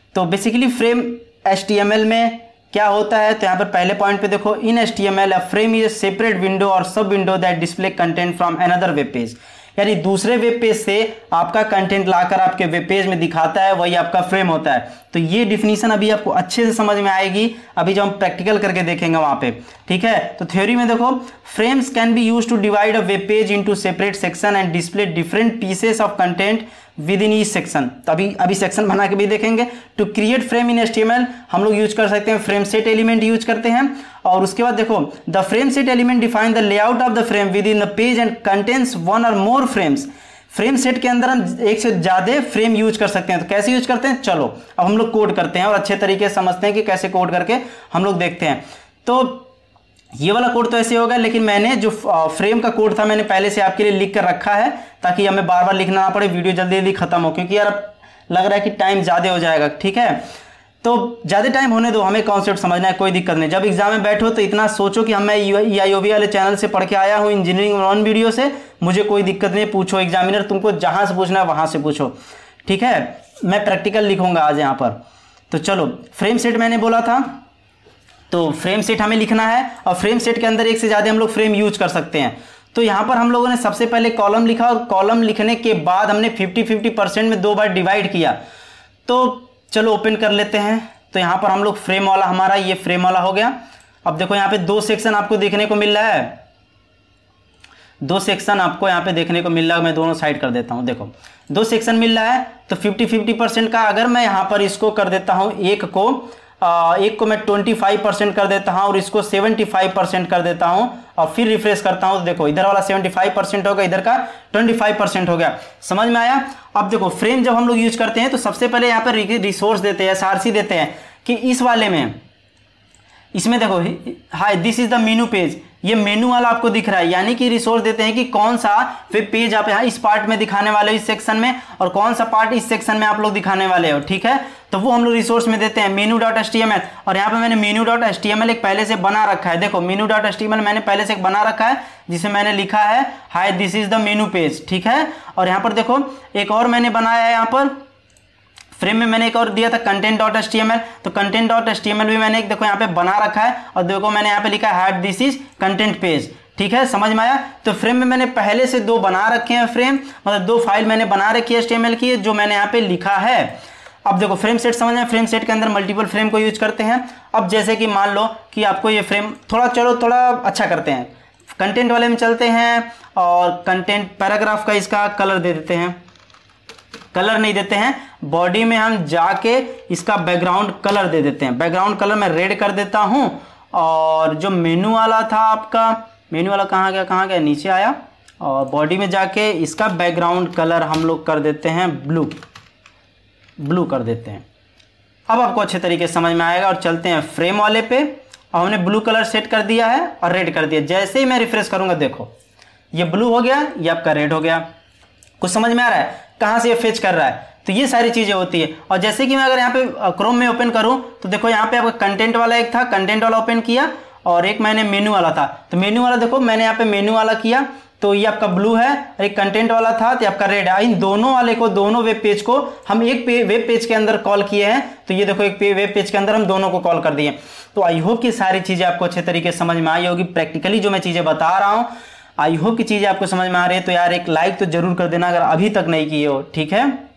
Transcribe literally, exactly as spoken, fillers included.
तो basically frame H T M L में क्या होता है, तो यहाँ पर पहले पॉइंट पे देखो, in H T M L a frame is a separate window और sub window that display content from another web page, यानी दूसरे वेब पेज से आपका कंटेंट लाकर आपके वेब पेज में दिखाता है, वही आपका फ्रेम होता है। तो ये डिफिनीशन अभी आपको अच्छे से समझ में आएगी, अभी जब हम प्रैक्टिकल करके देखेंगे वहां पे, ठीक है। तो थ्योरी में देखो, frames can be use to divide a web page into separate section and display different pieces of content within each section. तो अभी अभी सेक्शन बना के भी देखेंगे। To create frame in HTML हम लोग यूज कर सकते हैं फ्रेम सेट एलिमेंट यूज करते हैं। और उसके बाद देखो, the frame set element define the layout of the frame within the page and contains one or more frames. Frame set के अंदर हम एक से ज्यादा फ्रेम यूज कर सकते हैं। तो कैसे यूज करते हैं, चलो अब हम लोग कोड करते हैं और अच्छे तरीके से समझते हैं कि कैसे कोड करके हम लोग देखते हैं। तो ये वाला कोड तो ऐसे होगा, लेकिन मैंने जो फ्रेम का कोड था मैंने पहले से आपके लिए लिख कर रखा है, ताकि हमें बार बार लिखना ना पड़े, वीडियो जल्दी जल्दी खत्म हो, क्योंकि यार अब लग रहा है कि टाइम ज़्यादा हो जाएगा, ठीक है। तो ज़्यादा टाइम होने दो, हमें कॉन्सेप्ट समझना है, कोई दिक्कत नहीं। जब एग्जाम में बैठो तो इतना सोचो कि हम मैं ई आई ओ बी वाले चैनल से पढ़ के आया हूँ, इंजीनियरिंग वन वीडियो से, मुझे कोई दिक्कत नहीं, पूछो एग्जामिनर तुमको जहाँ से पूछना है वहाँ से पूछो, ठीक है। मैं प्रैक्टिकल लिखूंगा आज यहाँ पर। तो चलो, फ्रेम सेट मैंने बोला था, तो फ्रेम सेट हमें लिखना है, और फ्रेम सेट के अंदर एक से ज़्यादा हम लोग फ्रेम यूज कर सकते हैं। तो यहाँ पर हम लोगों ने सबसे पहले कॉलम लिखा, और कॉलम लिखने के बाद हमने फिफ्टी फिफ्टी परसेंट में दो बार डिवाइड किया। तो चलो ओपन कर लेते हैं। तो यहाँ पर हम लोग फ्रेम वाला, हमारा ये फ्रेम वाला हो गया। अब देखो यहाँ पे दो सेक्शन आपको देखने को मिल रहा है, दो सेक्शन आपको यहाँ पे देखने को मिल रहा है। मैं दोनों साइड कर देता हूँ, देखो दो सेक्शन मिल रहा है। तो फिफ्टी फिफ्टी परसेंट का अगर मैं यहाँ पर इसको कर देता हूँ, एक को आ, एक को मैं पच्चीस परसेंट कर देता हूँ और इसको पचहत्तर परसेंट कर देता हूँ, और फिर रिफ्रेश करता हूँ, तो देखो इधर वाला पचहत्तर परसेंट होगा, इधर का पच्चीस परसेंट हो गया। समझ में आया। अब देखो, फ्रेम जब हम लोग यूज करते हैं तो सबसे पहले यहाँ पर रिसोर्स देते हैं, एस आर सी देते हैं कि इस वाले में, इसमें देखो, hi this is the menu page, ये मेनू वाला आपको दिख रहा है, यानी कि रिसोर्स देते हैं कि कौन सा वेब पेज आप यहाँ इस पार्ट में दिखाने वाले हो, इस सेक्शन में, और कौन सा पार्ट इस सेक्शन में आप लोग दिखाने वाले हो, ठीक है। तो वो हम लोग रिसोर्स में देते हैं menu dot H T M L. और यहाँ पे मैंने menu dot H T M L एक पहले से बना रखा है, देखो menu dot H T M L मैंने पहले से एक बना रखा है, जिसे मैंने लिखा है hi this is the menu page, ठीक है। और यहाँ पर देखो एक और मैंने बनाया है, यहाँ पर फ्रेम में मैंने एक और दिया था content dot H T M L. तो content dot H T M L भी मैंने एक देखो यहाँ पे बना रखा है, और देखो मैंने यहाँ पे लिखा है दिस इज कंटेंट पेज, ठीक है। समझ में आया। तो फ्रेम में मैंने पहले से दो बना रखे हैं फ्रेम, मतलब दो फाइल मैंने बना रखी है एच टी एम एल की, जो मैंने यहाँ पे लिखा है। अब देखो फ्रेम सेट समझ में, फ्रेम सेट के अंदर मल्टीपल फ्रेम को यूज करते हैं। अब जैसे कि मान लो कि आपको ये फ्रेम थोड़ा, चलो थोड़ा अच्छा करते हैं, कंटेंट वाले में चलते हैं, और कंटेंट पैराग्राफ का इसका कलर दे देते हैं, कलर नहीं देते हैं, बॉडी में हम जाके इसका बैकग्राउंड कलर दे देते हैं। बैकग्राउंड कलर मैं रेड कर देता हूं, और जो मेनू वाला था आपका, मेनू वाला कहाँ गया कहाँ गया नीचे आया, और बॉडी में जाके इसका बैकग्राउंड कलर हम लोग कर देते हैं ब्लू, ब्लू कर देते हैं। अब आपको अच्छे तरीके से समझ में आएगा। और चलते हैं फ्रेम वाले पे, और हमने ब्लू कलर सेट कर दिया है और रेड कर दिया। जैसे ही मैं रिफ्रेश करूंगा, देखो ये ब्लू हो गया, ये आपका रेड हो गया। कुछ समझ में आ रहा है कहाँ से ये फेच कर रहा है। तो ये सारी चीजें होती है। और जैसे कि मैं अगर यहाँ पे क्रोम में ओपन करूं, तो देखो यहाँ पे आपका कंटेंट वाला एक था, कंटेंट वाला ओपन किया, और एक मैंने मेनू वाला था। तो मेनू वाला देखो मैंने यहाँ पे मेनू वाला किया, तो ये आपका ब्लू है, और एक कंटेंट वाला था तो आपका रेड है। इन दोनों वाले को, दोनों वेब पेज को हम एक पे, वेब पेज के अंदर कॉल किए हैं। तो ये देखो एक वेब पेज के अंदर हम दोनों को कॉल कर दिए। तो आई होप कि सारी चीजें आपको अच्छे तरीके से समझ में आई होगी। प्रैक्टिकली जो मैं चीजें बता रहा हूँ, आई होप की चीजें आपको समझ में आ रही है। तो यार एक लाइक तो जरूर कर देना अगर अभी तक नहीं किए हो, ठीक है।